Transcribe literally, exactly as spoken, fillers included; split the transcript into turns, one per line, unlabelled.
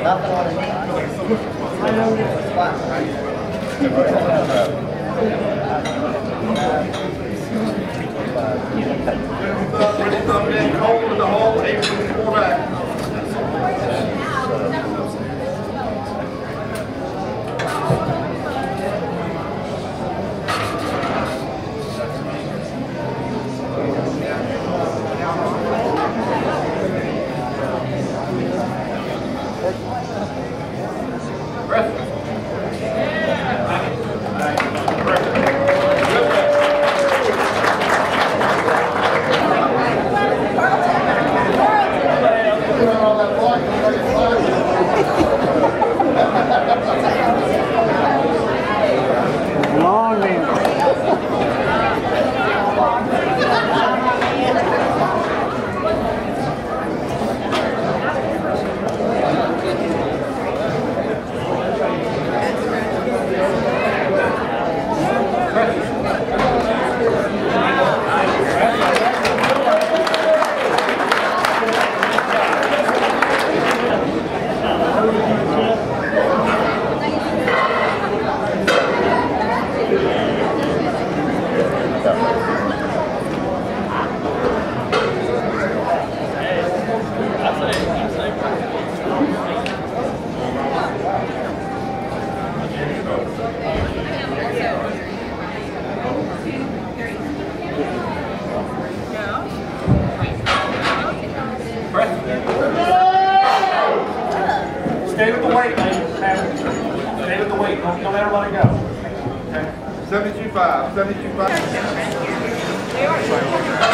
Ready to come in cold in the hole, eight four back.
Stay with the weight, man. Stay with the weight. Don't, don't ever let it go. Okay.
seventy-two five. seventy-two five.